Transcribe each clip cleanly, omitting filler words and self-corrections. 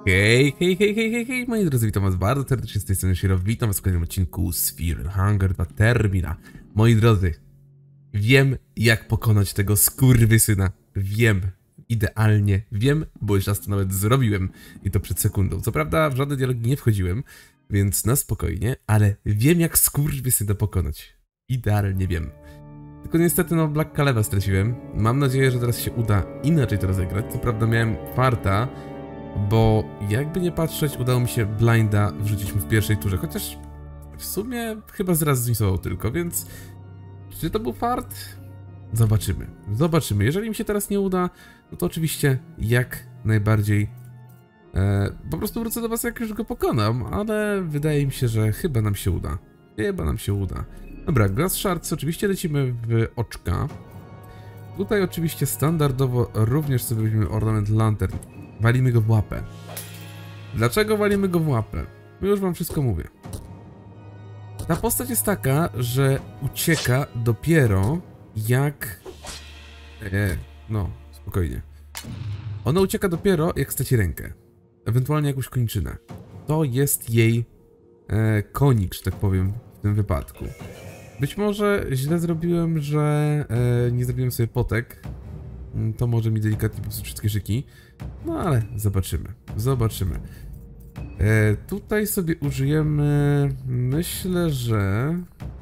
Hej, hej, hej, hej, hej, hej, moi drodzy, witam was bardzo serdecznie z tej strony Shiro, witam was w kolejnym odcinku z Fear Hunger 2 Termina. Moi drodzy, wiem jak pokonać tego skurwysyna, wiem, idealnie wiem, bo już raz to nawet zrobiłem i to przed sekundą. Co prawda w żadne dialogi nie wchodziłem, więc na spokojnie, ale wiem jak skurwysyna pokonać, idealnie wiem. Tylko niestety no Black Caleba straciłem, mam nadzieję, że teraz się uda inaczej to rozegrać. Co prawda miałem farta, bo jakby nie patrzeć, udało mi się blinda wrzucić mu w pierwszej turze, chociaż w sumie chyba zraz zmisował tylko, więc czy to był fart? Zobaczymy, zobaczymy. Jeżeli mi się teraz nie uda, no to oczywiście jak najbardziej po prostu wrócę do was, jak już go pokonam, ale wydaje mi się, że chyba nam się uda. Chyba nam się uda. Dobra, Glass Shards, oczywiście lecimy w oczka. Tutaj oczywiście standardowo również sobie weźmiemy Ornament Lantern. Walimy go w łapę. Dlaczego walimy go w łapę? Już wam wszystko mówię. Ta postać jest taka, że ucieka dopiero jak... no, spokojnie. Ona ucieka dopiero jak straci rękę. Ewentualnie jakąś kończynę. To jest jej konik, że tak powiem, w tym wypadku. Być może źle zrobiłem, że nie zrobiłem sobie potek. To może mi delikatnie popsuć wszystkie szyki. No ale zobaczymy. Zobaczymy. Tutaj sobie użyjemy... Myślę, że...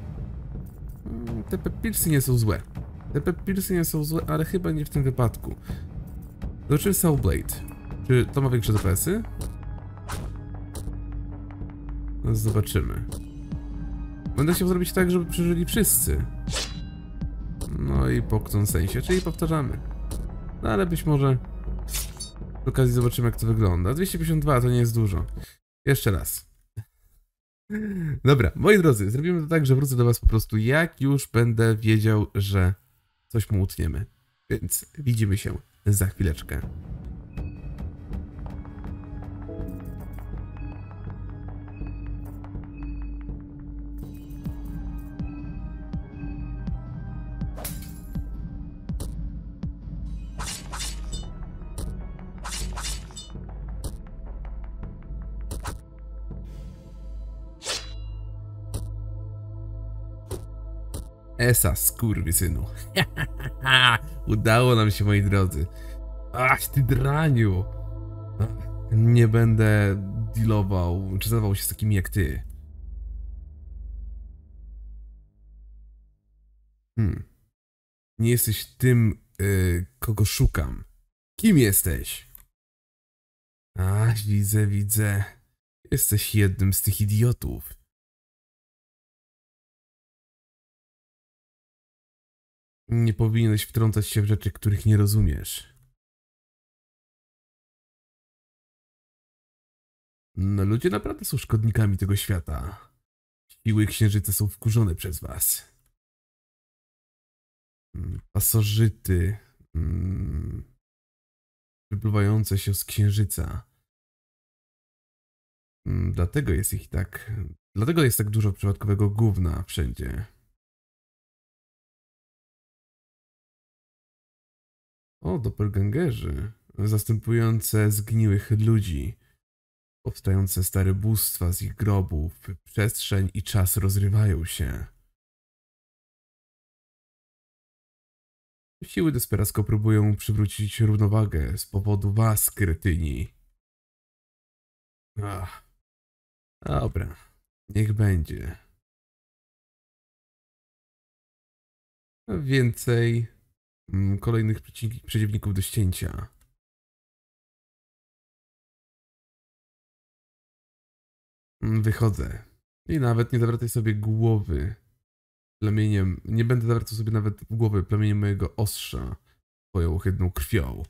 Te pepilsy nie są złe. Te pepilsy nie są złe, ale chyba nie w tym wypadku. Zobaczymy Soul Blade. Czy to ma większe DPS-y? No, zobaczymy. Będę chciał zrobić tak, żeby przeżyli wszyscy. No i po sensie, czyli powtarzamy. No ale być może z okazji zobaczymy jak to wygląda. 252 to nie jest dużo. Jeszcze raz. Dobra, moi drodzy, zrobimy to tak, że wrócę do was po prostu jak już będę wiedział, że coś mu utniemy. Więc widzimy się za chwileczkę. Esa, skurwysynu. Udało nam się, moi drodzy. Ach, ty draniu. Nie będę dealował, czy zadawał się z takimi jak ty. Nie jesteś tym, kogo szukam. Kim jesteś? Ach, widzę, widzę. Jesteś jednym z tych idiotów. Nie powinieneś wtrącać się w rzeczy, których nie rozumiesz. No, ludzie naprawdę są szkodnikami tego świata. Siły księżyca są wkurzone przez was. Pasożyty. Wypływające się z księżyca. Dlatego jest ich tak... Dlatego jest tak dużo przypadkowego gówna wszędzie. O, doppelgangerzy, zastępujące zgniłych ludzi, powstające stare bóstwa z ich grobów, przestrzeń i czas rozrywają się. Siły desperacko próbują przywrócić równowagę z powodu was, kretyni. Ach, dobra, niech będzie. Więcej... kolejnych przeciwników do ścięcia. Wychodzę. I nawet nie zawracaj sobie głowy plemieniem. Nie będę zawracał sobie nawet głowy plemieniem mojego ostrza twoją ohydną krwią.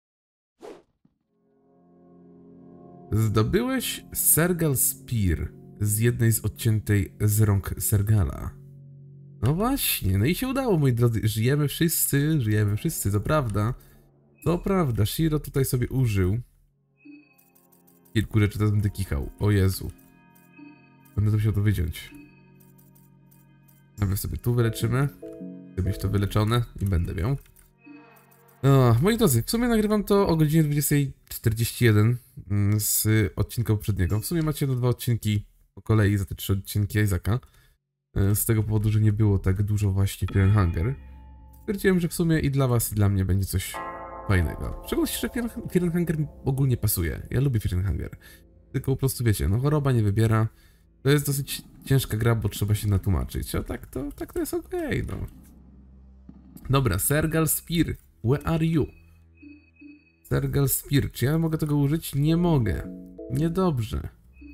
Zdobyłeś Sergal Spear z jednej z odciętej z rąk Sergala. No właśnie, no i się udało, moi drodzy. Żyjemy wszyscy, to prawda. To prawda, Shiro tutaj sobie użył kilku rzeczy, teraz będę kichał. O Jezu. Będę to musiał to wyciąć. Nawet sobie tu wyleczymy. Chcę mieć to wyleczone i będę miał. O, moi drodzy, w sumie nagrywam to o godzinie 20:41. z odcinka poprzedniego. W sumie macie te 2 odcinki po kolei za te 3 odcinki Isaaca. Z tego powodu, że nie było tak dużo właśnie Fear & Hunger. Stwierdziłem, że w sumie i dla was, i dla mnie będzie coś fajnego. W szczególności, że Fear & Hunger ogólnie pasuje. Ja lubię Fear & Hunger. Tylko po prostu wiecie, no choroba nie wybiera. To jest dosyć ciężka gra, bo trzeba się natłumaczyć. A tak to jest okej, no. Dobra, Sergal Spear. Where are you? Sergal Spear. Czy ja mogę tego użyć? Nie mogę. Niedobrze.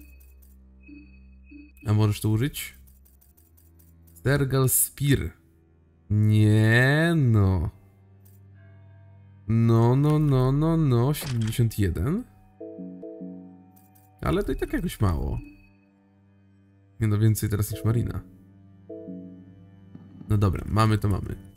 A możesz to użyć? Sergal Spear. Nie no. No. 71. Ale to i tak jakoś mało. Nie no, więcej teraz niż Marina. No dobra, mamy to mamy.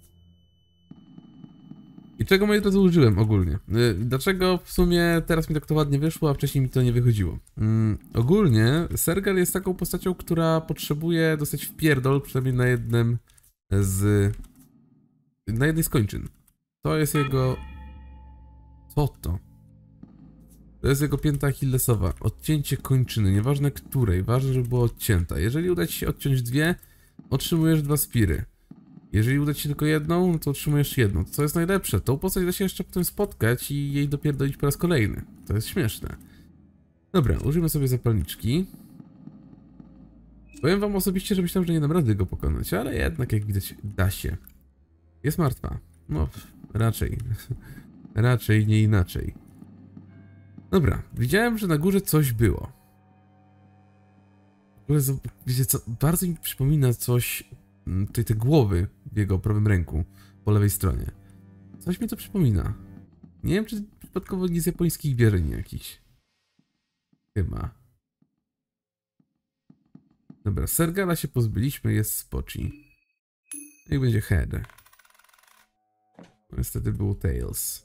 I czego moi drodzy użyłem ogólnie? Dlaczego w sumie teraz mi tak to ładnie wyszło, a wcześniej mi to nie wychodziło? Ogólnie Sergal jest taką postacią, która potrzebuje dostać wpierdol, przynajmniej na jednym z... na jednej z kończyn. To jest jego... Co to? To jest jego pięta achillesowa. Odcięcie kończyny, nieważne której, ważne, żeby była odcięta. Jeżeli uda ci się odciąć 2, otrzymujesz 2 spiry. Jeżeli uda ci się tylko jedną, no to otrzymujesz jedną. Co jest najlepsze? Tą postać da się jeszcze potem spotkać i jej dopierdolić po raz kolejny. To jest śmieszne. Dobra, użyjmy sobie zapalniczki. Powiem wam osobiście, że myślałem, że nie dam rady go pokonać, ale jednak jak widać da się. Jest martwa. No, raczej. Raczej nie inaczej. Dobra, widziałem, że na górze coś było. W ogóle, wiecie co, bardzo mi przypomina coś... Tutaj te głowy w jego prawym ręku, po lewej stronie. Coś mi to przypomina. Nie wiem, czy przypadkowo nie z japońskich wierzeń jakichś. Chyba. Dobra, Sergala się pozbyliśmy, jest Spochi. I będzie Head. Niestety był Tails.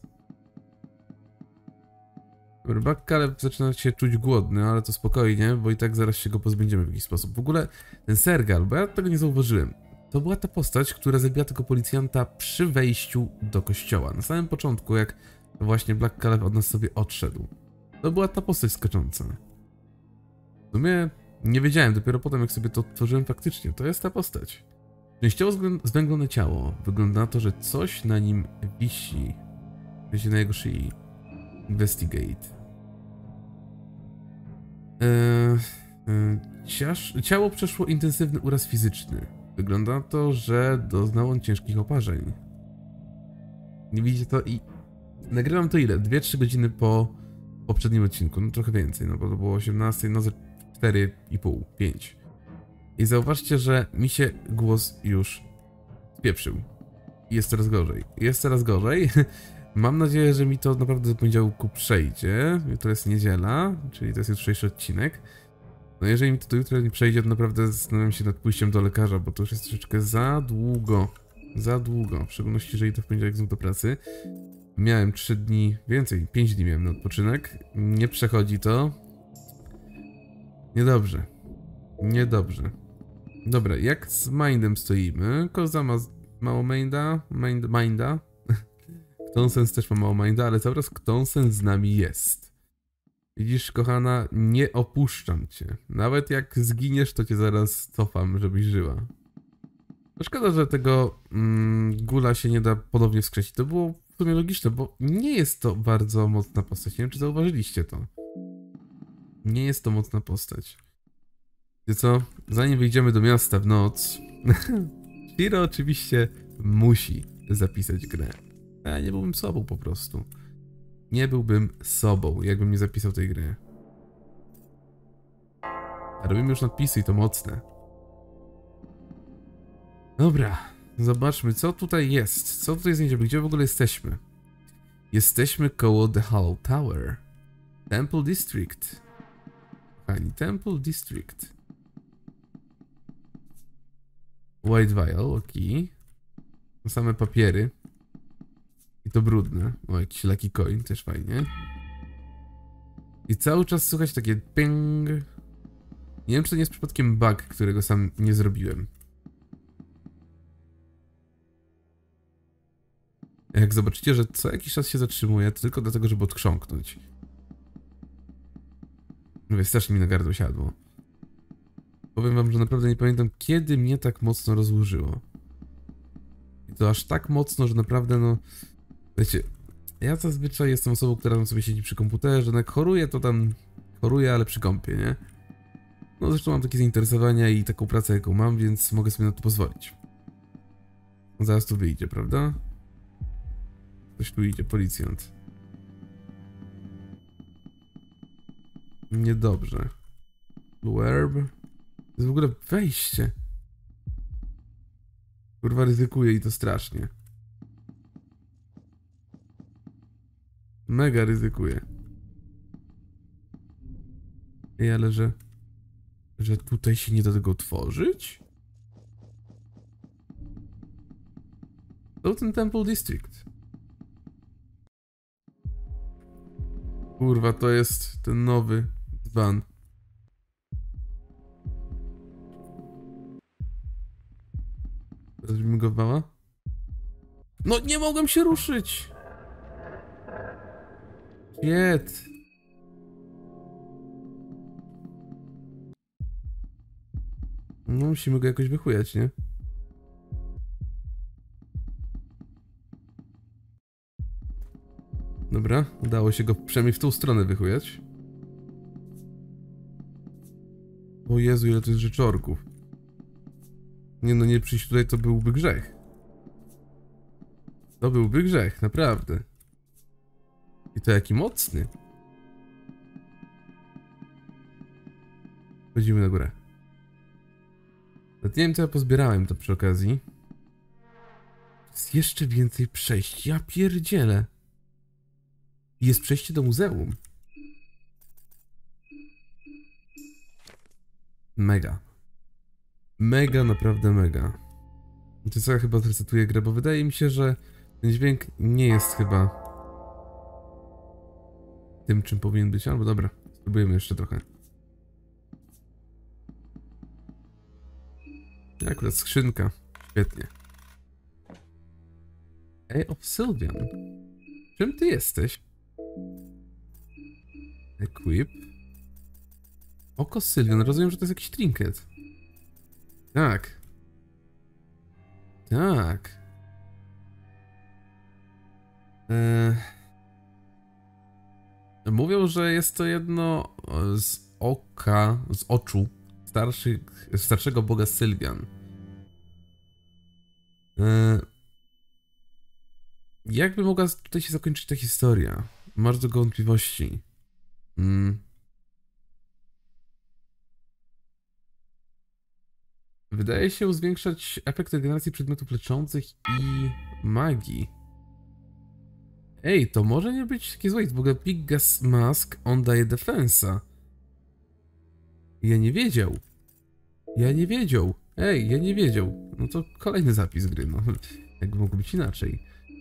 Dobra, Bakkalew zaczyna się czuć głodny, ale to spokojnie, bo i tak zaraz się go pozbędziemy w jakiś sposób. W ogóle ten Sergal, bo ja tego nie zauważyłem. To była ta postać, która zabija tego policjanta przy wejściu do kościoła. Na samym początku, jak właśnie Bakkalew od nas sobie odszedł. To była ta postać skacząca. W sumie nie wiedziałem, dopiero potem jak sobie to odtworzyłem faktycznie. To jest ta postać. Częściowo zwęglone ciało. Wygląda na to, że coś na nim wisi. Wisi na jego szyi. Investigate. Ciało przeszło intensywny uraz fizyczny. Wygląda na to, że doznał on ciężkich oparzeń. Nie widzicie to i... Nagrywam to ile? 2-3 godziny po poprzednim odcinku. No trochę więcej, no bo to było 18, no ze 4,5, 5. I zauważcie, że mi się głos już spieprzył. I jest coraz gorzej. Jest coraz gorzej. Mam nadzieję, że mi to naprawdę do poniedziałku przejdzie. Jutro jest niedziela, czyli to jest jutrzejszy odcinek. No jeżeli mi to do jutra nie przejdzie, to naprawdę zastanawiam się nad pójściem do lekarza, bo to już jest troszeczkę za długo. Za długo. W szczególności, jeżeli to w poniedziałek znów do pracy. Miałem 3 dni, więcej, 5 dni miałem na odpoczynek. Nie przechodzi to. Niedobrze. Niedobrze. Dobra, jak z Mindem stoimy? Koza ma mało Minda. Ktonsens też ma mało Minda, ale cały czas Ktonsens z nami jest. Widzisz, kochana, nie opuszczam cię. Nawet jak zginiesz, to cię zaraz cofam, żebyś żyła. No szkoda, że tego Gula się nie da ponownie wskrzesić. To było w sumie logiczne, bo nie jest to bardzo mocna postać. Nie wiem, czy zauważyliście to. Nie jest to mocna postać. Wiecie co? Zanim wyjdziemy do miasta w noc, Shiro oczywiście musi zapisać grę. Ja nie byłbym sobą po prostu. Nie byłbym sobą, jakbym nie zapisał tej gry. A robimy już nadpisy i to mocne. Dobra, zobaczmy, co tutaj jest. Co tutaj znajdziemy? Gdzie w ogóle jesteśmy? Jesteśmy koło The Hollow Tower. Temple District. Kochani, Temple District. White Vial, ok. Same papiery. I to brudne. O, jakiś lucky coin, też fajnie. I cały czas słychać takie ping. Nie wiem, czy to nie jest przypadkiem bug, którego sam nie zrobiłem. Jak zobaczycie, że co jakiś czas się zatrzymuje, to tylko dlatego, żeby odchrząknąć. Mówię, strasznie mi na gardło siadło. Powiem wam, że naprawdę nie pamiętam, kiedy mnie tak mocno rozłożyło. I to aż tak mocno, że naprawdę, no... Wiecie, ja zazwyczaj jestem osobą, która tam sobie siedzi przy komputerze, no jak choruję, to tam choruję, ale przy kompie, nie? No zresztą mam takie zainteresowania i taką pracę, jaką mam, więc mogę sobie na to pozwolić. Zaraz tu wyjdzie, prawda? Ktoś tu idzie, policjant. Niedobrze. Blue herb. To jest w ogóle wejście. Kurwa, ryzykuję i to strasznie. Mega ryzykuję. Ej, ale że tutaj się nie da tego otworzyć? To ten Temple District. Kurwa, to jest ten nowy dzban. Zrobimy go wała? No nie mogłem się ruszyć! Shit. No musimy go jakoś wychujać, nie? Dobra, udało się go przynajmniej w tą stronę wychujać. O Jezu, ile to jest rzeczorków. Nie no, nie przyjść tutaj to byłby grzech. To byłby grzech, naprawdę. I to jaki mocny. Chodzimy na górę. Nawet nie wiem, co ja pozbierałem to przy okazji. Jest jeszcze więcej przejść, ja pierdzielę. Jest przejście do muzeum. Mega. Mega, naprawdę mega. To co, ja chyba zresetuję grę, bo wydaje mi się, że ten dźwięk nie jest chyba tym, czym powinien być. Albo dobra, spróbujemy jeszcze trochę. Akurat skrzynka. Świetnie. Ej, Obsidian. Czym ty jesteś? Equip. Oko Sylwian. Rozumiem, że to jest jakiś trinket. Tak. Tak. Mówią, że jest to jedno z oka, z oczu starszego boga Sylwian. Jakby mogła tutaj się zakończyć ta historia? Masz do wątpliwości. Wydaje się zwiększać efekt regeneracji przedmiotów leczących i magii. Ej, to może nie być takie złe. W ogóle Big Gas Mask, on daje defensa. Ja nie wiedział. Ja nie wiedział. Ej, ja nie wiedział. No to kolejny zapis gry, no. Jakby mogło być inaczej.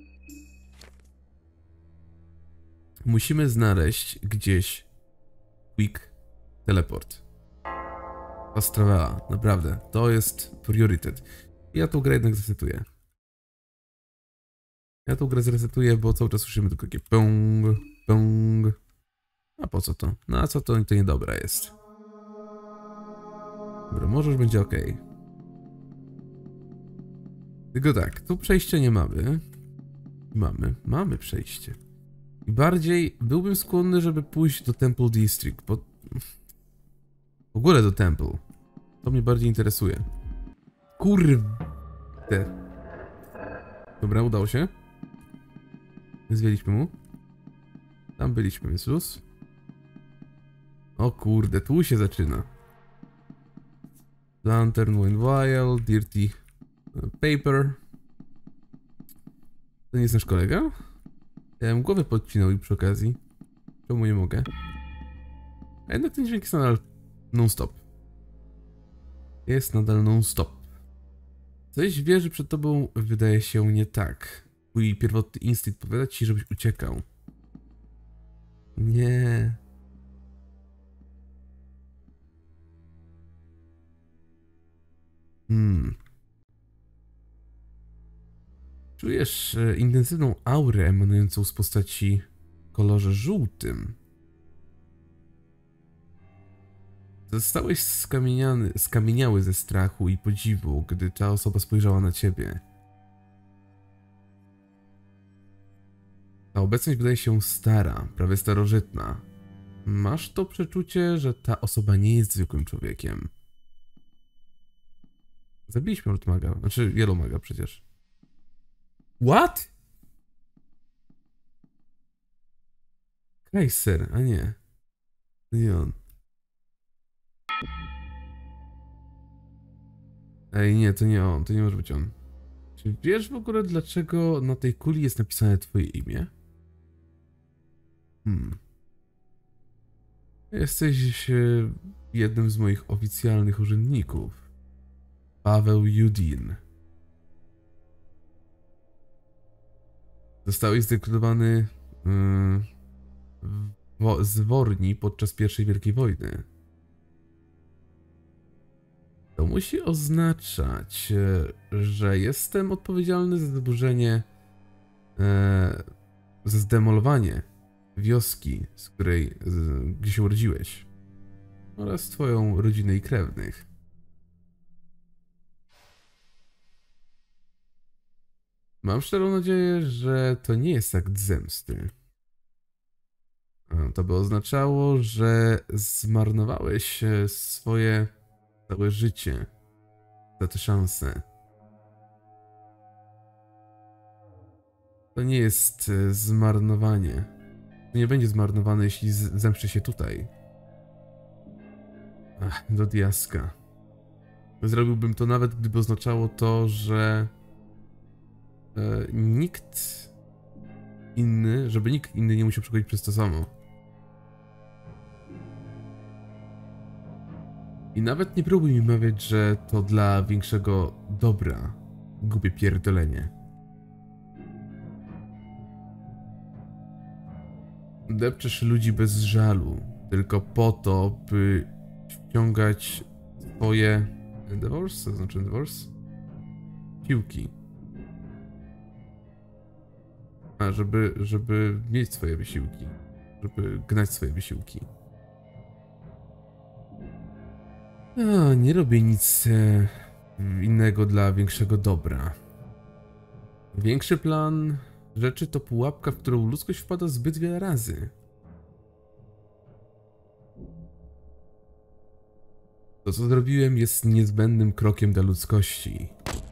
Musimy znaleźć gdzieś quick teleport. Astravela, naprawdę. To jest priorytet. Ja tą grę jednak zresetuję. Ja tą grę zresetuję, bo cały czas słyszymy tylko takie pong, pong. A po co to? No a co to? To niedobra jest. Dobra, może już będzie ok. Tylko tak, tu przejścia nie mamy. Mamy przejście. I bardziej byłbym skłonny, żeby pójść do Temple District, bo... W ogóle do Temple. To mnie bardziej interesuje. Kurde. Dobra, udało się. Zwieliśmy mu. Tam byliśmy, więc luz. O kurde, tu się zaczyna. Lantern, Wine Vial, Dirty Paper. To nie jest nasz kolega? Ja bym głowę podcinał i przy okazji. Czemu nie mogę? A jednak ten dźwięk jest nadal non-stop. Jest nadal non-stop. Coś wieży przed tobą wydaje się nie tak. Twój pierwotny instynkt powiada ci, żebyś uciekał. Nie. Czujesz intensywną aurę emanującą z postaci w kolorze żółtym. Zostałeś skamieniały ze strachu i podziwu, gdy ta osoba spojrzała na ciebie. Ta obecność wydaje się stara, prawie starożytna. Masz to przeczucie, że ta osoba nie jest zwykłym człowiekiem. Zabiliśmy Old Maga, znaczy Yellow Maga przecież. What? Kaiser, a nie. To nie on. Ej, nie, to nie on, to nie może być on. Czy wiesz w ogóle, dlaczego na tej kuli jest napisane twoje imię? Jesteś jednym z moich oficjalnych urzędników. Paweł Judin. Zostałeś zrekrutowany z Worni podczas I Wielkiej Wojny. To musi oznaczać, że jestem odpowiedzialny za zaburzenie, za zdemolowanie wioski, gdzie się urodziłeś, oraz twoją rodzinę i krewnych. Mam szczerą nadzieję, że to nie jest akt zemsty. To by oznaczało, że zmarnowałeś swoje całe życie za tę szansę. To nie jest zmarnowanie. To nie będzie zmarnowane, jeśli zemszczę się tutaj. Ach, do diaska. Zrobiłbym to nawet, gdyby oznaczało to, że nikt inny nie musiał przechodzić przez to samo. I nawet nie próbuj mi mawiać, że to dla większego dobra. Głupie pierdolenie. Depczesz ludzi bez żalu, tylko po to, by wciągać swoje Endeavors, co znaczy Endeavors? Piłki. A, żeby mieć swoje wysiłki. Żeby gnać swoje wysiłki. A, nie robię nic innego dla większego dobra. Większy plan rzeczy to pułapka, w którą ludzkość wpada zbyt wiele razy. To, co zrobiłem, jest niezbędnym krokiem dla ludzkości.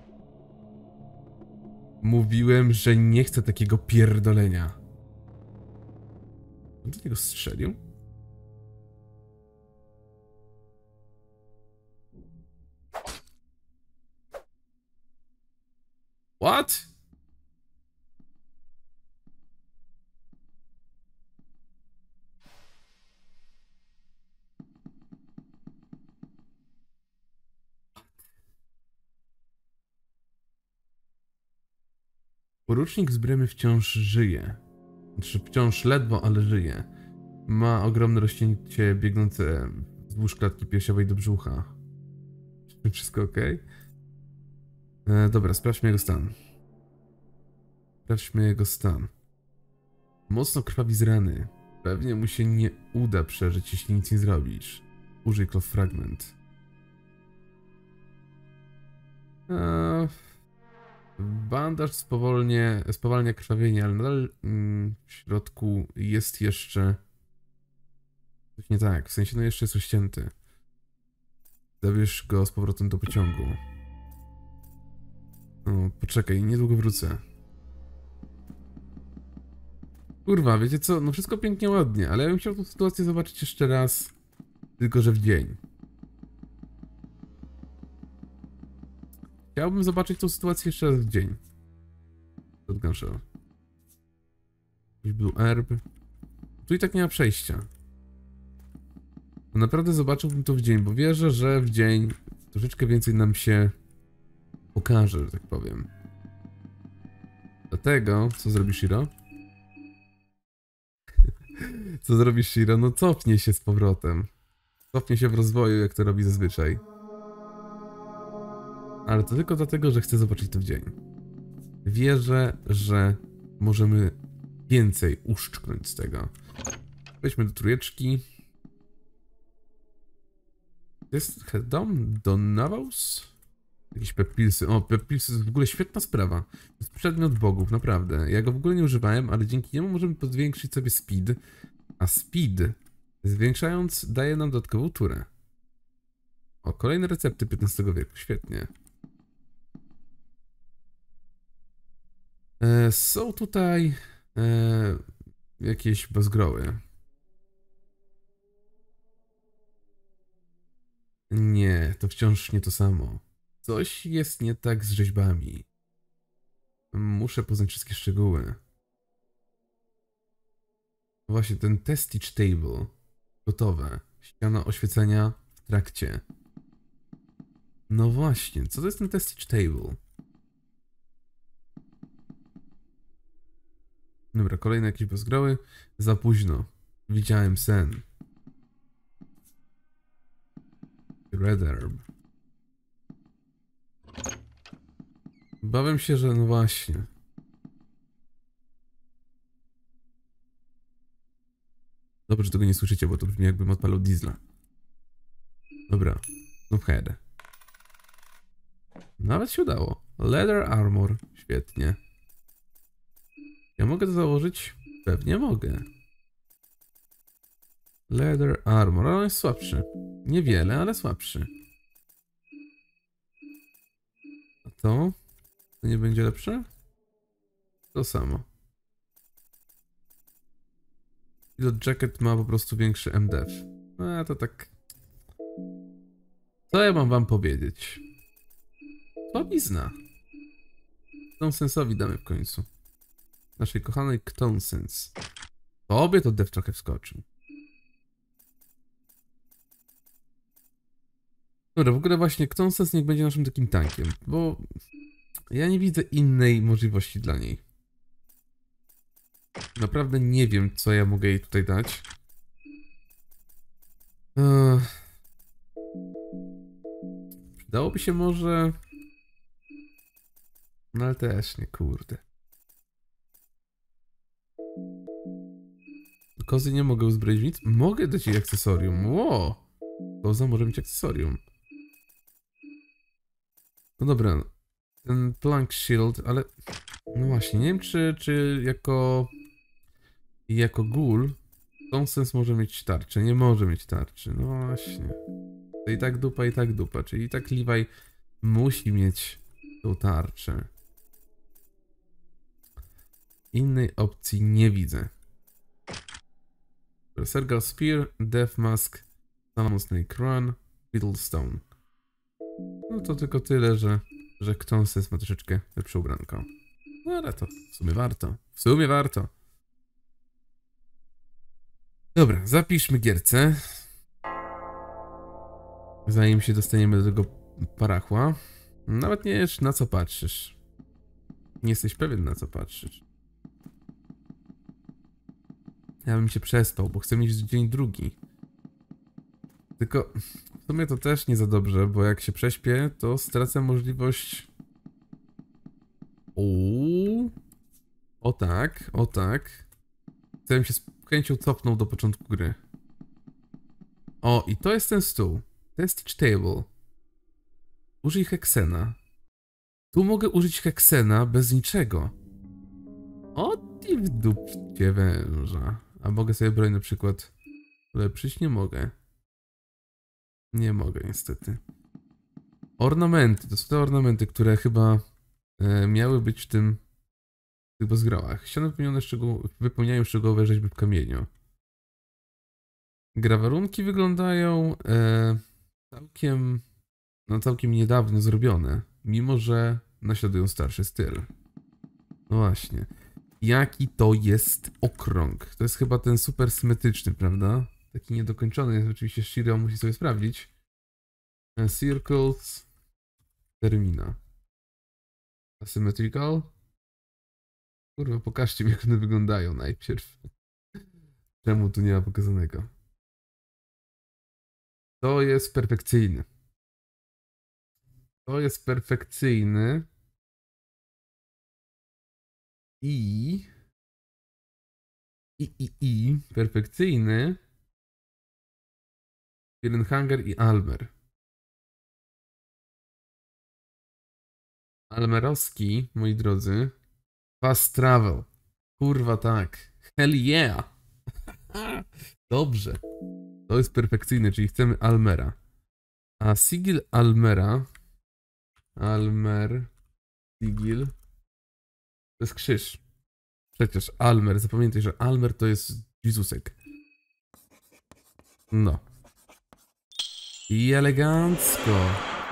Mówiłem, że nie chcę takiego pierdolenia. On do niego strzelił? What? Porucznik z Bremy wciąż żyje. Znaczy wciąż ledwo, ale żyje. Ma ogromne rozcięcie biegnące wzdłuż klatki piersiowej do brzucha. Czy wszystko ok? Dobra, sprawdźmy jego stan. Sprawdźmy jego stan. Mocno krwawi z rany. Pewnie mu się nie uda przeżyć, jeśli nic nie zrobisz. Użyj Cloth Fragment. Bandaż spowalnia krwawienie, ale nadal w środku jest jeszcze coś nie tak. W sensie, no jeszcze jest rozcięty. Zabierz go z powrotem do pociągu. O, poczekaj, niedługo wrócę. Kurwa, wiecie co? No wszystko pięknie, ładnie, ale ja bym chciał tę sytuację zobaczyć jeszcze raz. Tylko że w dzień. Chciałbym zobaczyć tą sytuację jeszcze raz w dzień. Shotgun shell. Jakiś Blue Herb. Tu i tak nie ma przejścia. No naprawdę zobaczyłbym to w dzień, bo wierzę, że w dzień troszeczkę więcej nam się pokaże, że tak powiem. Dlatego, co zrobi Shiro? Co zrobi Shiro? No cofnie się z powrotem. Cofnie się w rozwoju, jak to robi zazwyczaj. Ale to tylko dlatego, że chcę zobaczyć to w dzień. Wierzę, że możemy więcej uszczknąć z tego. Wejdźmy do trójeczki. To jest dom Donawaus? Jakieś pepilsy. O, pepilsy to jest w ogóle świetna sprawa. To jest przedmiot bogów, naprawdę. Ja go w ogóle nie używałem, ale dzięki niemu możemy podwiększyć sobie speed. A speed, zwiększając, daje nam dodatkową turę. O, kolejne recepty XV wieku. Świetnie. Są tutaj jakieś bazgroły. Nie, to wciąż nie to samo. Coś jest nie tak z rzeźbami. Muszę poznać wszystkie szczegóły. Właśnie ten Testage Table. Gotowe. Ściana oświecenia w trakcie. No właśnie, co to jest ten Testage Table? Dobra, kolejne jakieś bezgroły. Za późno. Widziałem sen. Red Herb. Bawię się, że no właśnie. Dobrze, że tego nie słyszycie, bo to brzmi jakbym odpalał diesla. Dobra. Znów head. Nawet się udało. Leather armor. Świetnie. Ja mogę to założyć? Pewnie mogę. Leather armor. Ale on jest słabszy. Niewiele, ale słabszy. A to? To nie będzie lepsze? To samo. Pilot Jacket ma po prostu większy MDF. A to tak... Co ja mam wam powiedzieć? Słabizna. Ktonsensowi damy w końcu. Naszej kochanej Ktonsens. Tobie to Dev trochę wskoczył. Dobra, w ogóle właśnie Ktonsens niech będzie naszym takim tankiem, bo ja nie widzę innej możliwości dla niej. Naprawdę nie wiem, co ja mogę jej tutaj dać. Przydałoby się może... No ale też nie, kurde. Kozy nie mogę uzbroić w nic? Mogę dać jej akcesorium. Ło! Koza może mieć akcesorium. No dobra. Ten Plank Shield, ale... No właśnie, nie wiem czy jako ghoul Tonsens może mieć tarczę. Nie może mieć tarczy. No właśnie. To i tak dupa, czyli i tak Levi musi mieć tą tarczę. Innej opcji nie widzę. Sergal Spear, Death Mask, Salmon Snake Run, Beetlestone. No to tylko tyle, że Ktonsens ma troszeczkę lepsze ubranko. No ale to w sumie warto. W sumie warto. Dobra, zapiszmy gierce. Zanim się dostaniemy do tego parachła. Nawet nie wiesz, na co patrzysz. Nie jesteś pewien, na co patrzysz. Ja bym się przespał, bo chcę mieć dzień drugi. Tylko w sumie to też nie za dobrze, bo jak się prześpię, to stracę możliwość... O tak, o tak. Chcę mi się z chęcią cofnął do początku gry. O, i to jest ten stół. Testage Table. Użyj heksena. Tu mogę użyć heksena bez niczego. O, ty w dupcie węża. A mogę sobie broń na przykład ulepszyć? Nie mogę. Nie mogę niestety. Ornamenty. To są te ornamenty, które chyba miały być w tych bezgrałach. Ściany wypełniają szczegółowe rzeźby w kamieniu. Grawerunki wyglądają całkiem niedawno zrobione, mimo że naśladują starszy styl. No właśnie. Jaki to jest okrąg? To jest chyba ten super symetryczny, prawda? Taki niedokończony jest oczywiście. Shiro musi sobie sprawdzić. Circles. Termina. Asymmetrical. Kurwa, pokażcie mi, jak one wyglądają najpierw. Czemu tu nie ma pokazanego? To jest perfekcyjny. To jest perfekcyjny. Perfekcyjny. Firnhanger i Almer. Almerowski, moi drodzy. Fast travel. Kurwa tak. Hell yeah. Dobrze. To jest perfekcyjne, czyli chcemy Almera. A Sigil Almera. Almer. Sigil. To jest krzyż. Przecież Almer. Zapamiętaj, że Almer to jest Jezusek. No. I elegancko.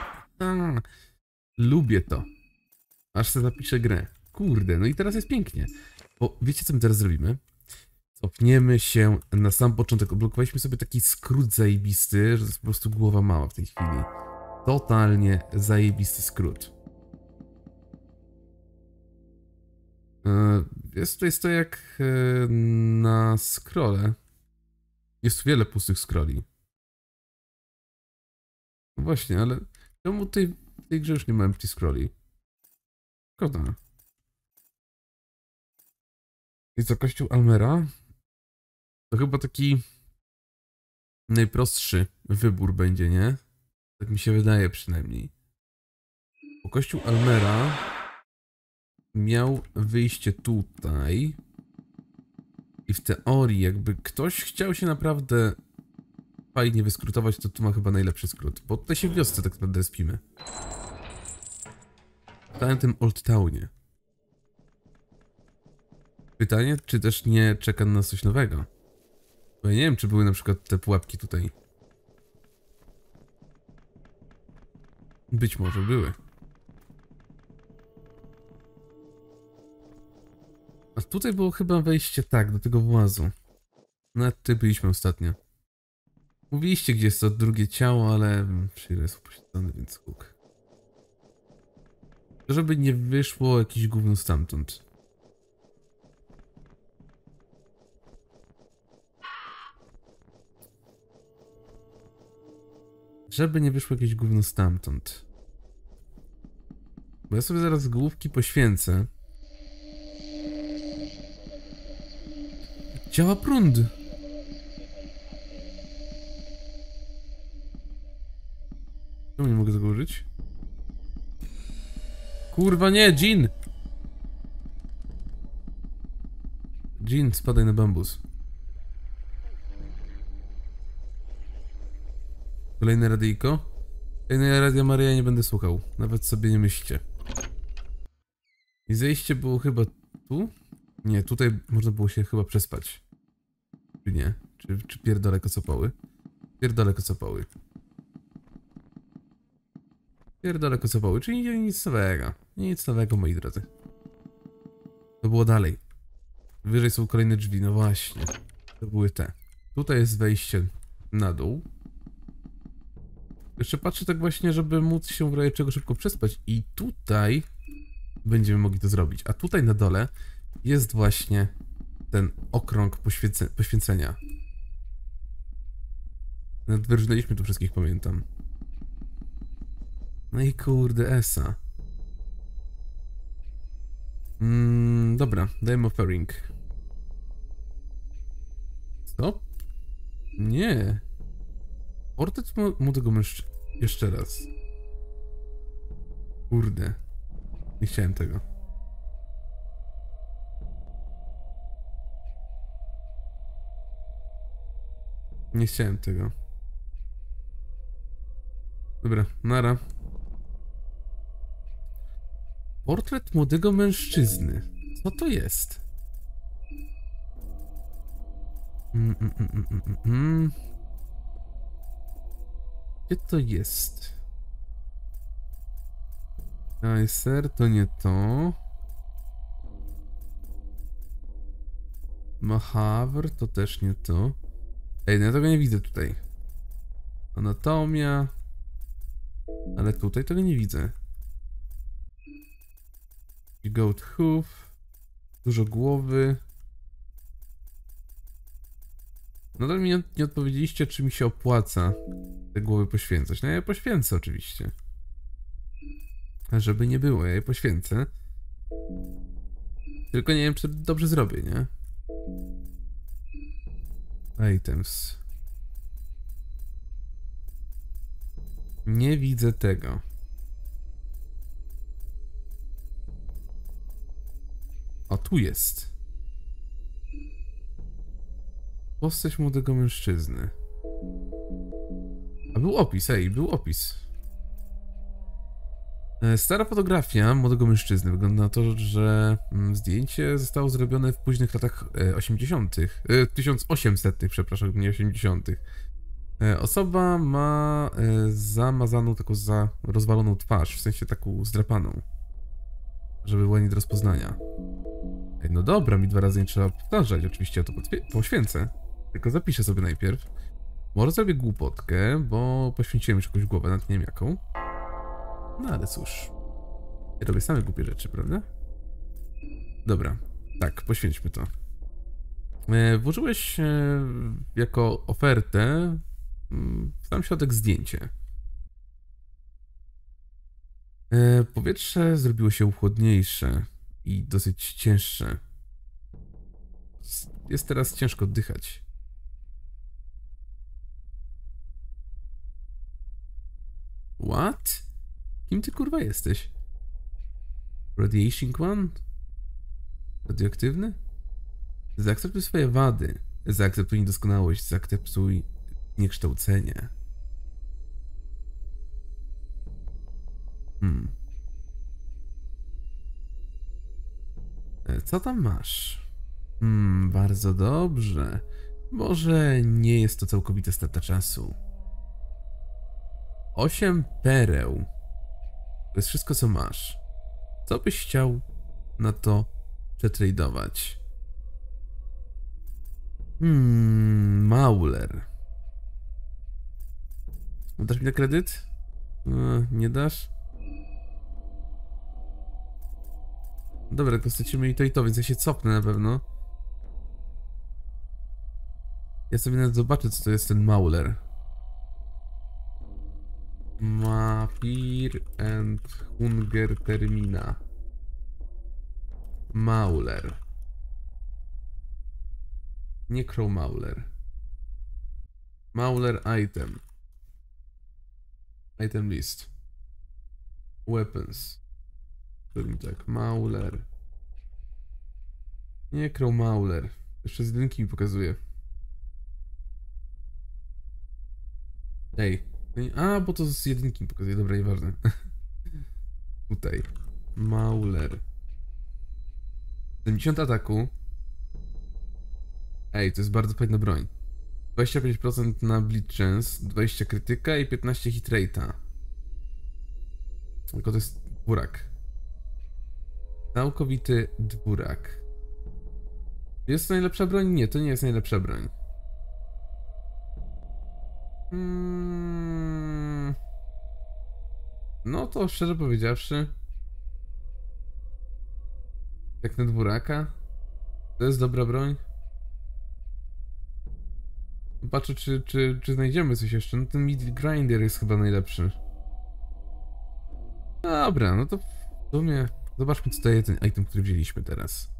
Lubię to. Aż sobie zapiszę grę. Kurde, no i teraz jest pięknie. Bo wiecie, co my teraz zrobimy? Cofniemy się na sam początek. Odblokowaliśmy sobie taki skrót zajebisty, że to jest po prostu głowa mała w tej chwili. Totalnie zajebisty skrót. Jest to jak na scrolle. Jest tu wiele pustych scrolli. No właśnie, ale czemu w tej grze już nie ma empty scrolli? Szkoda. I co, kościół Almera? To chyba taki najprostszy wybór będzie, nie? Tak mi się wydaje przynajmniej. Bo kościół Almera miał wyjście tutaj. I w teorii, jakby ktoś chciał się naprawdę fajnie wyskrótować, to tu ma chyba najlepszy skrót. Bo tutaj się w wiosce tak naprawdę spimy. W całym tym Old Townie. Pytanie, czy też nie czeka na nas coś nowego? Bo ja nie wiem, czy były na przykład te pułapki tutaj. Być może były. A tutaj było chyba wejście tak, do tego włazu. Nawet tutaj byliśmy ostatnio. Mówiliście, gdzie jest to drugie ciało, ale Shiro jest upośledzony, więc huk. Żeby nie wyszło jakiś gówno stamtąd. Żeby nie wyszło jakieś gówno stamtąd. Bo ja sobie zaraz główki poświęcę. Działa prąd! Czemu nie mogę tego użyć? Kurwa nie, Jin! Jin, spadaj na bambus. Kolejne radyjko? Kolejne Radia Maryja nie będę słuchał. Nawet sobie nie myślcie. I zejście było chyba tu? Nie, tutaj można było się chyba przespać. Czy nie? Czy pierdolę kocopoły? Pierdolę kocopoły. Pierdolę kocopoły, czyli nic nowego. Nic nowego, moi drodzy. To było dalej. Wyżej są kolejne drzwi, no właśnie. To były te. Tutaj jest wejście na dół. Jeszcze patrzę tak właśnie, żeby móc się w razie czego szybko przespać. I tutaj będziemy mogli to zrobić. A tutaj na dole jest właśnie ten okrąg poświęcenia. Nawet wyrżnęliśmy tu wszystkich, pamiętam. No i kurde, Esa. Dobra, dajmy offering. Co? Nie. Portret młodego mężczyzny. Jeszcze raz. Kurde. Nie chciałem tego. Nie chciałem tego. Dobra, nara. Portret młodego mężczyzny. Co to jest? Gdzie to jest? Kaiser, to nie to. Mahavr, to też nie to. Ej, no ja tego nie widzę tutaj. Anatomia. Ale tutaj tego nie widzę. Goat hoof. Dużo głowy. Nadal mi nie odpowiedzieliście, czy mi się opłaca te głowy poświęcać. No ja je poświęcę oczywiście. A żeby nie było, ja je poświęcę. Tylko nie wiem, czy dobrze zrobię, nie? Items. Nie widzę tego. tu jest? Postać młodego mężczyzny. A był opis, był opis. Stara fotografia młodego mężczyzny. Wygląda na to, że zdjęcie zostało zrobione w późnych latach 80. 1800, przepraszam, nie 80. Osoba ma zamazaną, taką rozwaloną twarz, w sensie taką zdrapaną. Żeby była nie do rozpoznania. No dobra, mi 2 razy nie trzeba powtarzać, oczywiście ja to poświęcę. Tylko zapiszę sobie najpierw. Może zrobię głupotkę, bo poświęciłem już jakąś głowę, nawet nie wiem jaką. No ale cóż. Ja robię same głupie rzeczy, prawda? Dobra, tak, poświęćmy to. Włożyłeś jako ofertę w sam środek zdjęcie. Powietrze zrobiło się chłodniejsze i dosyć cięższe. Jest teraz ciężko oddychać. What? Kim ty kurwa jesteś? Radiation One? Radioaktywny? Zaakceptuj swoje wady. Zaakceptuj niedoskonałość. Zaakceptuj niekształcenie. Co tam masz? Bardzo dobrze. Może nie jest to całkowita strata czasu. 8 pereł. To jest wszystko, co masz. Co byś chciał na to przetradować? Mauler. Dasz mi na kredyt? Nie dasz? Dobra, tylko stracimy i to, więc ja się cofnę na pewno. Ja sobie nawet zobaczę, co to jest ten Mauler. Mapir and Hunger Termina. Mauler. Necro Mauler. Mauler item. Item list. Weapons. Tak, Mauler. Necro Mauler. Jeszcze z jedynki mi pokazuje. Ej. A, bo to z jedynki mi pokazuje. Dobra, nieważne. Tutaj. Mauler. 70 ataku. Ej, to jest bardzo fajna broń. 25% na bleed chance, 20 krytyka i 15 hit rate'a. Tylko to jest dwurak. Całkowity dwurak. Jest to najlepsza broń? Nie, to nie jest najlepsza broń. No to szczerze powiedziawszy, jak na dwuraka, to jest dobra broń. Patrzę, czy znajdziemy coś jeszcze. No ten Mid Grinder jest chyba najlepszy. Dobra, no to w sumie zobaczmy, co daje ten item, który wzięliśmy teraz.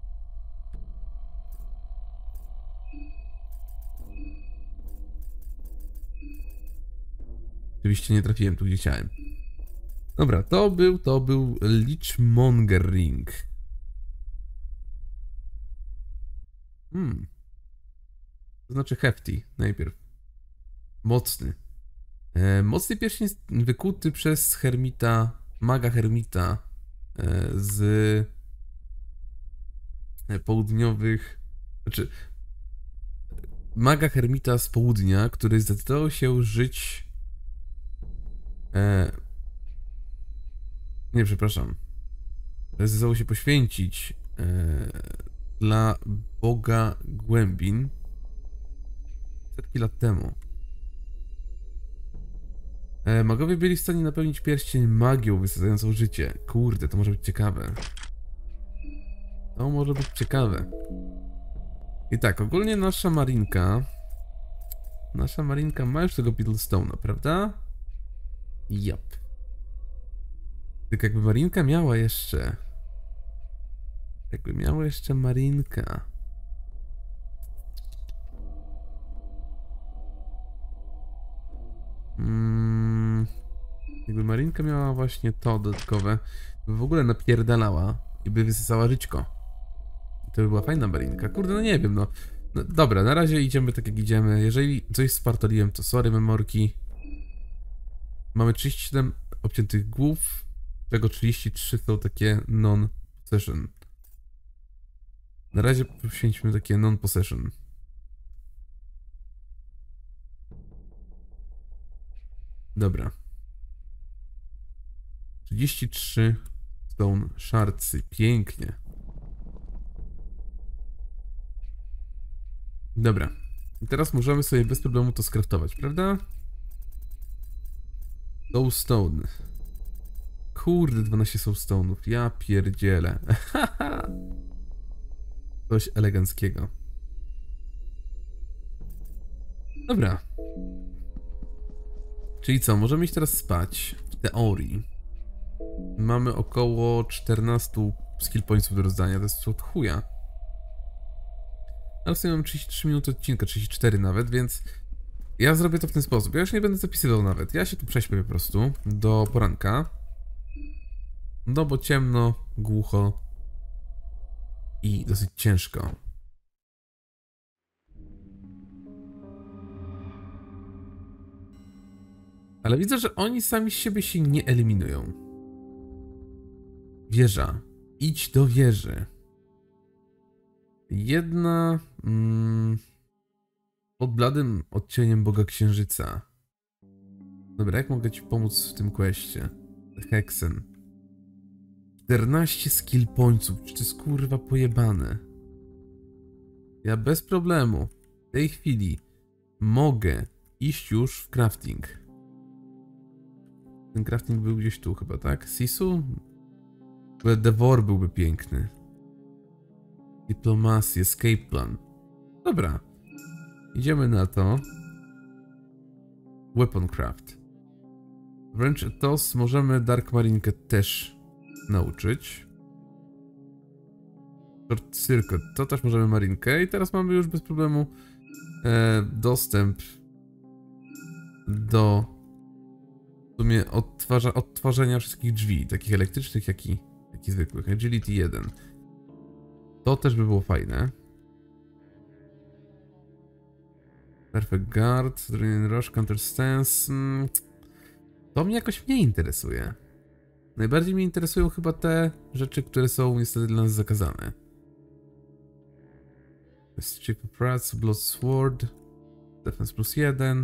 Oczywiście nie trafiłem tu, gdzie chciałem. Dobra, to był Lichmonger Ring. To znaczy hefty najpierw. Mocny. Mocny pierścień jest wykuty przez Hermita, maga Hermita z południowych... Znaczy, maga Hermita z południa, który zdecydował się żyć... nie, przepraszam. Zdecydował się poświęcić dla Boga Głębin setki lat temu. Magowie byli w stanie napełnić pierścień magią wysadzającą życie. Kurde, to może być ciekawe. To może być ciekawe. I tak, ogólnie nasza Marinka ma już tego Beetlestone'a, prawda? Jap. Tylko jakby Marinka miała jeszcze... Jakby miała jeszcze Marinka... Jakby Marinka miała właśnie to dodatkowe, by w ogóle napierdalała i by wysysała żyćko. To by była fajna marinka. Kurde, no nie wiem, no. No dobra, na razie idziemy tak jak idziemy. Jeżeli coś spartoliłem, to sorry, memorki. Mamy 37 obciętych głów. Tego 33 są takie non-possession. Na razie poświęćmy takie non-possession. Dobra. 33 stone shardsy. Pięknie. Dobra. I teraz możemy sobie bez problemu to skraftować, prawda? Soulstone. Kurde, 12 soulstone'ów. Ja pierdzielę. Coś eleganckiego. Dobra. Czyli co, możemy iść teraz spać. W teorii. Mamy około 14 skill pointsów do rozdania. To jest od chuja. Ale w sumie mam 33 minuty odcinka, 34 nawet, więc ja zrobię to w ten sposób. Ja już nie będę zapisywał nawet. Ja się tu prześpię po prostu do poranka. No bo ciemno, głucho i dosyć ciężko. Ale widzę, że oni sami z siebie się nie eliminują. Wieża. Idź do wieży. Jedna... pod bladym odcieniem Boga Księżyca. Dobra, jak mogę ci pomóc w tym questie? Hexen. 14 skill pointsów. Czy to jest kurwa pojebane? Ja bez problemu w tej chwili mogę iść już w crafting. Ten crafting był gdzieś tu chyba, tak? Sisu? Devor byłby piękny. Diplomacy, escape plan. Dobra. Idziemy na to. Weaponcraft. Wręcz toss możemy Dark Marinkę też nauczyć. Short Circuit, to też możemy marinkę i teraz mamy już bez problemu dostęp do w sumie odtwarzania wszystkich drzwi, takich elektrycznych, jak i zwykłych. Agility 1. To też by było fajne. Perfect Guard, Adrenaline Rush, Counter Stance. To mnie jakoś mniej interesuje. Najbardziej mnie interesują chyba te rzeczy, które są niestety dla nas zakazane. Mischief of Rats, Blood Sword, Defense +1.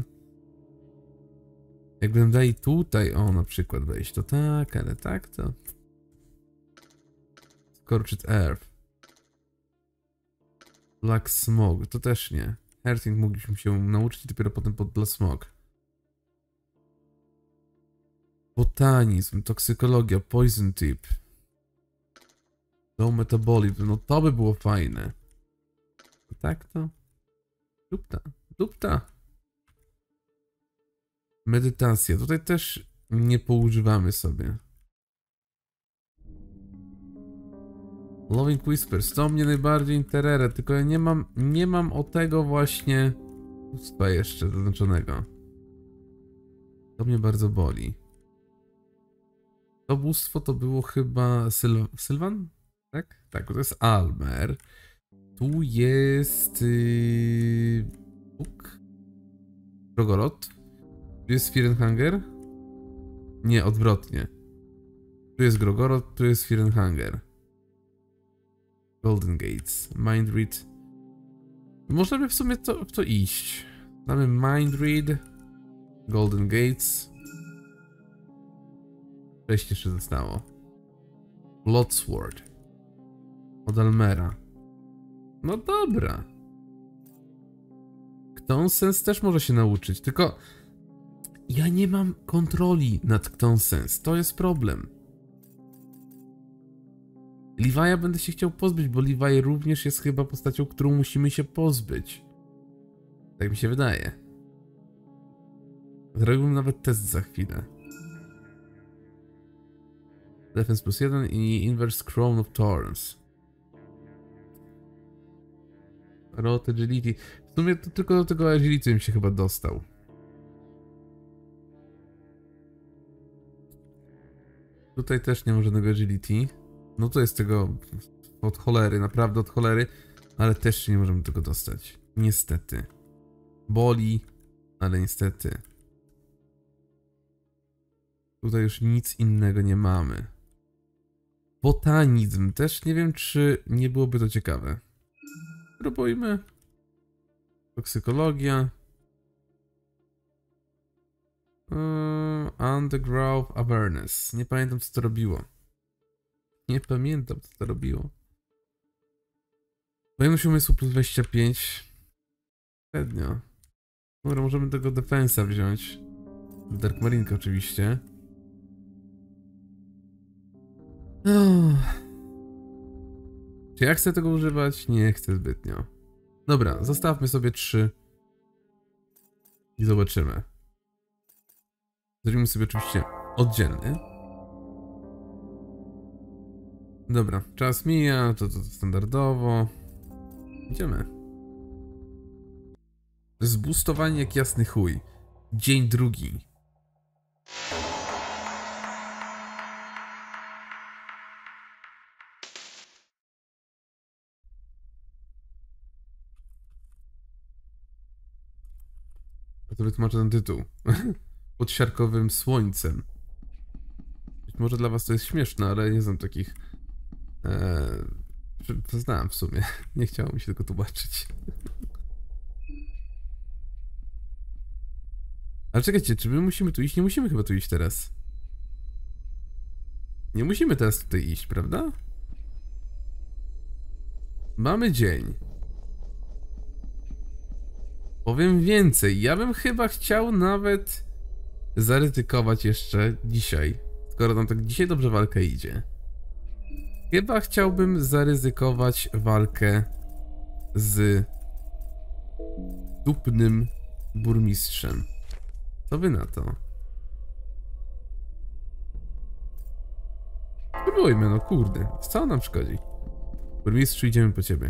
Jakbym dali tutaj, o na przykład wejść, to tak, ale tak to... Scorched Earth. Black Smog, to też nie. Earthing mogliśmy się nauczyć i dopiero potem pod Black Smog. Botanizm, toksykologia, poison tip. Low metabolism, no to by było fajne. Tak to? Dupta, dupta. Medytacja, tutaj też nie poużywamy sobie. Loving Whispers, to mnie najbardziej interere, tylko ja nie mam o tego właśnie bóstwa jeszcze zaznaczonego. To mnie bardzo boli. To bóstwo to było chyba Sylvan? Tak? Tak, to jest Almer. Tu jest... Bóg? Grogoroth. Tu jest Firenhanger? Nie, odwrotnie. Tu jest Grogoroth, tu jest Firenhanger. Golden Gates. Mind Read. Możemy w sumie w to iść. Mamy Mind Read. Golden Gates. 6 jeszcze zostało. Bloodsword. Od Almera. No dobra. Ktonsens też może się nauczyć, tylko ja nie mam kontroli nad Ktonsens. To jest problem. Levi'a będę się chciał pozbyć, bo Levi również jest chyba postacią, którą musimy się pozbyć. Tak mi się wydaje. Zrobiłbym nawet test za chwilę. Defense +1 i Inverse Crown of Thorns. Rot Agility. W sumie to tylko do tego Agility mi się chyba dostał. Tutaj też nie ma żadnego Agility. No to jest tego Od cholery, naprawdę od cholery. Ale też nie możemy tego dostać. Niestety. Boli, ale niestety. Tutaj już nic innego nie mamy. Botanizm. Też nie wiem, czy nie byłoby to ciekawe. Spróbujmy. Toksykologia. Undergrowth Awareness. Nie pamiętam, co to robiło. Nie pamiętam, co to robiło. Pojemność umysłu plus 25. Średnio. Dobra, możemy tego defensa wziąć. Dark Marinka oczywiście. Czy ja chcę tego używać? Nie chcę zbytnio. Dobra, zostawmy sobie 3. I zobaczymy. Zrobimy sobie oczywiście oddzielny. Dobra, czas mija, to standardowo. Idziemy. Zboostowanie jak jasny chuj. Dzień drugi. A to wytłumaczę ten tytuł. Pod siarkowym słońcem. Być może dla was to jest śmieszne, ale nie znam takich... Znałem w sumie. Nie chciało mi się tego tłumaczyć. Ale czekajcie, czy my musimy tu iść? Nie musimy chyba tu iść teraz. Nie musimy teraz tutaj iść, prawda? Mamy dzień. Powiem więcej, ja bym chyba chciał nawet zaryzykować jeszcze dzisiaj. Skoro nam tak dzisiaj dobrze walka idzie. Chyba chciałbym zaryzykować walkę z dupnym burmistrzem. Co wy na to? Spróbujmy, no kurde. Co nam szkodzi? Burmistrzu, idziemy po ciebie.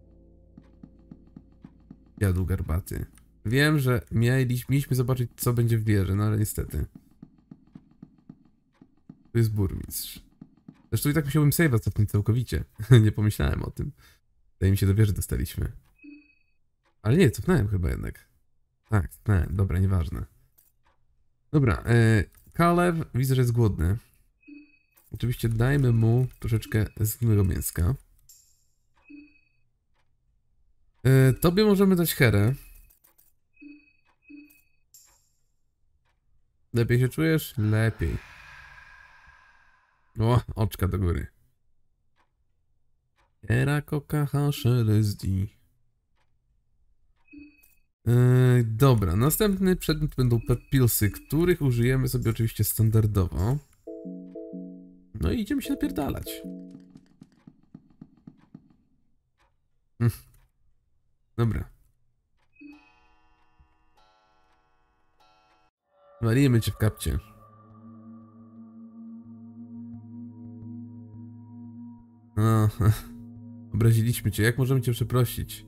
Jadł garbaty. Wiem, że mieliśmy zobaczyć, co będzie w wieży, no ale niestety. To jest burmistrz. Zresztą i tak musiałbym save'a cofnąć całkowicie. Nie pomyślałem o tym. Wydaje mi się, do wieży dostaliśmy. Ale nie, cofnąłem chyba jednak. Tak, cofnąłem. Dobra, nieważne. Dobra, Kalew widzę, że jest głodny. Oczywiście dajmy mu troszeczkę zgniłego mięska. Tobie możemy dać herę. Lepiej się czujesz? Lepiej. O, oczka do góry. Hera kokaha LSD. Dobra, następny przedmiot będą pet pillsy, których użyjemy sobie oczywiście standardowo. No i idziemy się napierdalać. Dobra. Walimy cię w kapcie. O, obraziliśmy cię. Jak możemy cię przeprosić?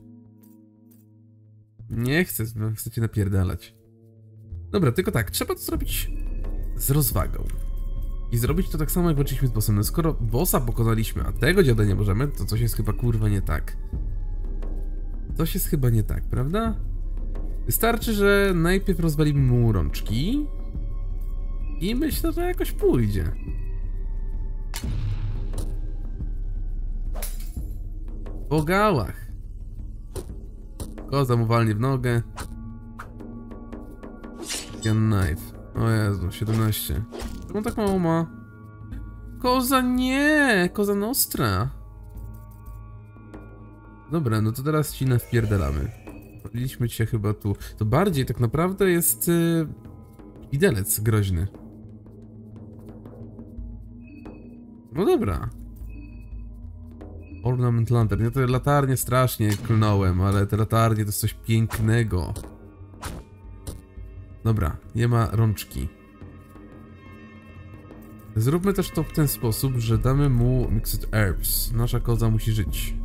Nie chcę cię napierdalać. Dobra, tylko tak, trzeba to zrobić z rozwagą. I zrobić to tak samo, jak walczyliśmy z bossem. No skoro bossa pokonaliśmy, a tego dziada nie możemy, to coś jest chyba kurwa nie tak. Coś jest chyba nie tak, prawda? Wystarczy, że najpierw rozwalimy mu rączki. I myślę, że jakoś pójdzie. Po gałach. Koza mu walnie w nogę. Gun knife. O Jezu, 17. Czemu tak mało ma? Koza nie! Koza nostra. Dobra, no to teraz ci wpierdalamy. Powinniśmy cię chyba tu. To bardziej tak naprawdę jest widelec groźny. No dobra. Ornament lantern. Ja te latarnie strasznie klnąłem, ale te latarnie to jest coś pięknego. Dobra, nie ma rączki. Zróbmy też to w ten sposób, że damy mu Mixed Herbs. Nasza koza musi żyć.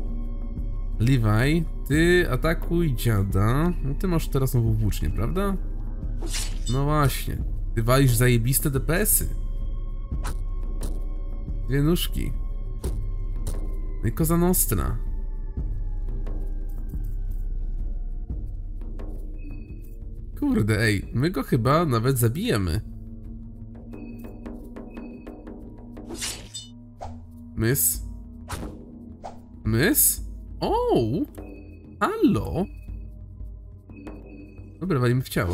Levi, ty atakuj dziada. No ty masz teraz nową włócznię, prawda? No właśnie. Ty walisz zajebiste DPS-y. Dwie nóżki. No i Cosa Nostra. Kurde, ej, my go chyba nawet zabijemy. Mys? Mys? O! Halo? Dobra, walimy w ciało.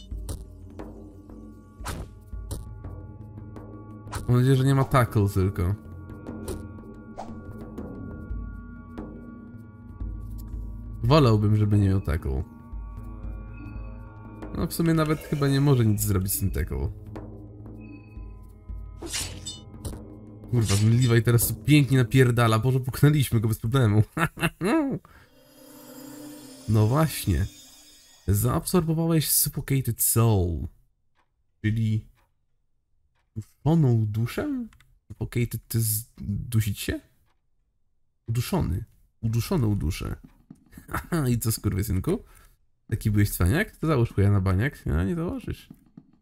Mam nadzieję, że nie ma tackle tylko. Wolałbym, żeby nie miał tackle. No w sumie nawet chyba nie może nic zrobić z tym tackle. Kurwa, ten Levi teraz tu pięknie napierdala. Boże, puknęliśmy go bez problemu. No właśnie. Zaabsorbowałeś Suffocated Soul. Czyli... uduszoną duszę? Suffocated to jest dusić się? Uduszony. Uduszoną duszę. Haha, i co, skurwysynku? Taki byłeś cwaniak? To załóż chuja na baniak. No, nie założysz.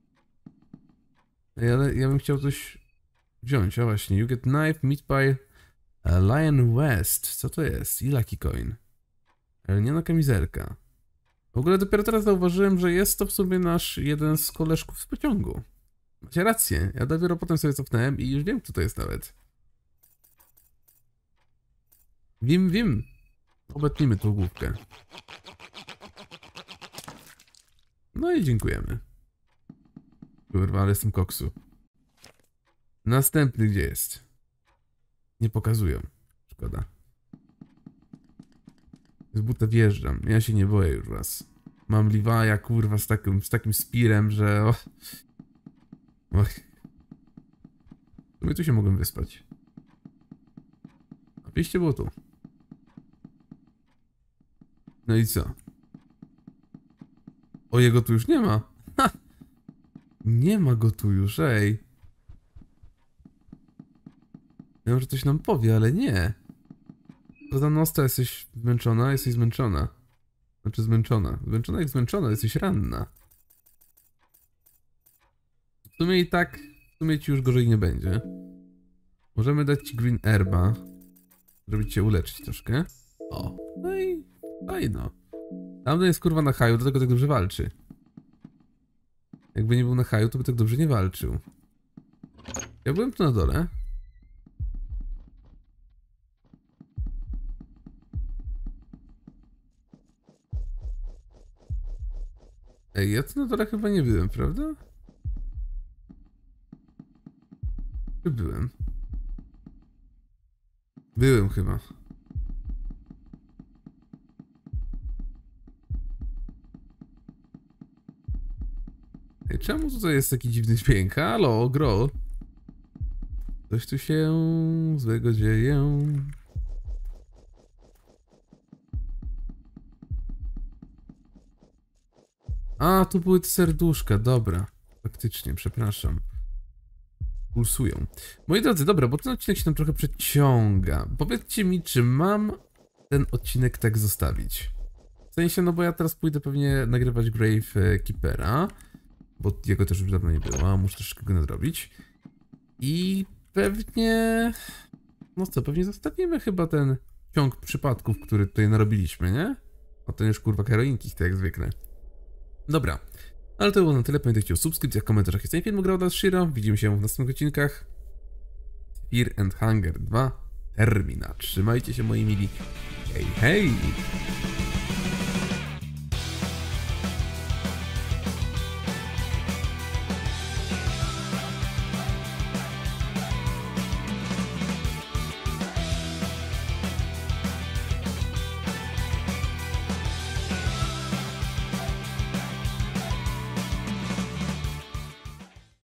Ej, ale ja bym chciał coś wziąć. A właśnie, you get knife, meat pie, Lion West. Co to jest? I Lucky Coin. Lniana kamizelka. W ogóle dopiero teraz zauważyłem, że jest to w sumie nasz jeden z koleżków z pociągu. Macie rację. Ja dopiero potem sobie cofnąłem i już wiem, kto to jest nawet. Wiem. Obetnijmy tą główkę. No i dziękujemy. Kurwa, ale jestem koksu. Następny gdzie jest? Nie pokazują. Szkoda. Z buta wjeżdżam. Ja się nie boję już was. Mam Levi'a, kurwa, z takim spirem, że... Och. My tu się mogłem wyspać. A wyjście było tu. No i co? O, jego tu już nie ma. Ha! Nie ma go tu już, ej. Ja może coś nam powie, ale nie. Cosa Nostra, jesteś zmęczona? Jesteś zmęczona. Znaczy zmęczona. Zmęczona jak zmęczona, jesteś ranna. W sumie i tak, w sumie ci już gorzej nie będzie. Możemy dać ci Green Herba. Żeby cię uleczyć troszkę. O, no i fajno. Tamten jest kurwa na haju, dlatego tak dobrze walczy. Jakby nie był na haju, to by tak dobrze nie walczył. Ja byłem tu na dole. Ej, ja tu na dole chyba nie byłem, prawda? Czy byłem? Byłem chyba. Ej, czemu tutaj jest taki dziwny dźwięk? Halo, gro. Coś tu się złego dzieje. A, tu były te serduszka, dobra. Faktycznie, przepraszam. Pulsują. Moi drodzy, dobra, bo ten odcinek się tam trochę przeciąga. Powiedzcie mi, czy mam ten odcinek tak zostawić? W sensie, no bo ja teraz pójdę pewnie nagrywać Grave Keepera, bo jego też już dawno nie było, muszę troszkę go nadrobić. I pewnie... No co, pewnie zostawimy chyba ten ciąg przypadków, który tutaj narobiliśmy, nie? A to już kurwa heroinki, tak jak zwykle. Dobra, ale to było na tyle. Pamiętajcie o subskrypcjach, komentarzach i całym filmu grał dla Shiro. Widzimy się w następnych odcinkach. Fear and Hunger 2 Termina. Trzymajcie się, moi mili. Hej, hej!